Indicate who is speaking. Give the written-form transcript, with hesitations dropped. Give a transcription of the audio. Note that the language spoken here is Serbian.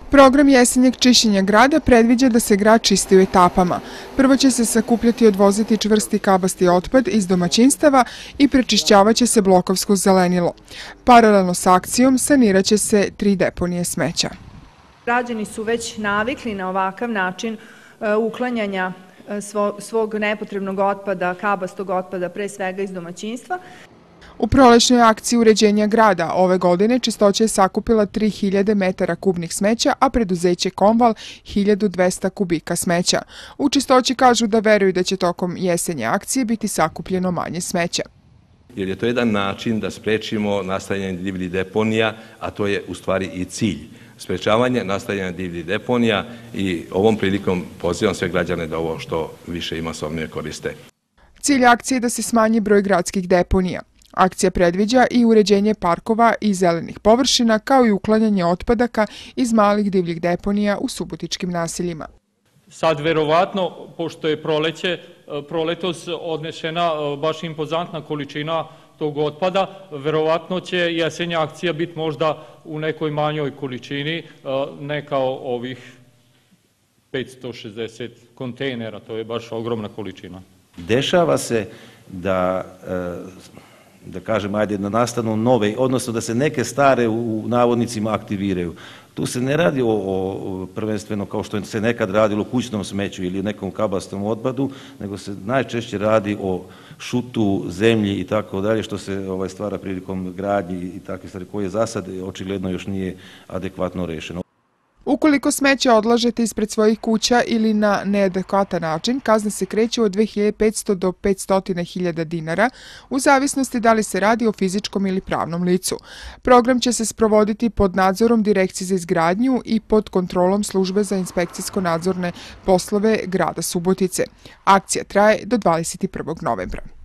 Speaker 1: Program jesenjeg čišćenja grada predviđa da se grad čisti u etapama. Prvo će se sakupljati i odvoziti čvrsti kabasti otpad iz domaćinstava i prečišćavaće se blokovsko zelenilo. Paralelno s akcijom saniraće se 3 deponije smeća.
Speaker 2: Građani su već navikli na ovakav način uklanjanja svog nepotrebnog otpada, kabastog otpada, pre svega iz domaćinstva.
Speaker 1: U prolećnoj akciji uređenja grada ove godine Čistoća je sakupila 3000 metara kubnih smeća, a preduzeće Komval 1200 kubika smeća. U Čistoći kažu da veruju da će tokom jesenje akcije biti sakupljeno manje smeća.
Speaker 3: Jer je to jedan način da sprečimo nastajanje divljih deponija, a to je u stvari i cilj. Sprečavanje nastajanja divljih deponija i ovom prilikom pozivam sve građane da ovo što više i masovnije koriste.
Speaker 1: Cilj akcije je da se smanji broj gradskih deponija. Akcija predviđa i uređenje parkova i zelenih površina, kao i uklanjanje otpadaka iz malih divljih deponija u subotičkim naseljima.
Speaker 4: Sad, verovatno, pošto je proletos odnešena baš impozantna količina tog otpada, verovatno će jesenja akcija biti možda u nekoj manjoj količini, ne kao ovih 560 kontejnera, to je baš ogromna količina.
Speaker 5: Dešava se da kažem, ajde, da nastanu nove, odnosno da se neke stare u navodnicima aktiviraju. Tu se ne radi o prvenstveno kao što se nekad radilo o kućnom smeću ili nekom kabastom otpadu, nego se najčešće radi o šutu, zemlji i tako dalje, što se stvara prilikom gradnji i takve stvari koje za sad očigledno još nije adekvatno rešeno.
Speaker 1: Ukoliko smeće odlažete ispred svojih kuća ili na neadekvatan način, kazne se kreću od 2500 do 500.000 dinara, u zavisnosti da li se radi o fizičkom ili pravnom licu. Program će se sprovoditi pod nadzorom Direkcije za izgradnju i pod kontrolom Službe za inspekcijsko-nadzorne poslove grada Subotice. Akcija traje do 21. novembra.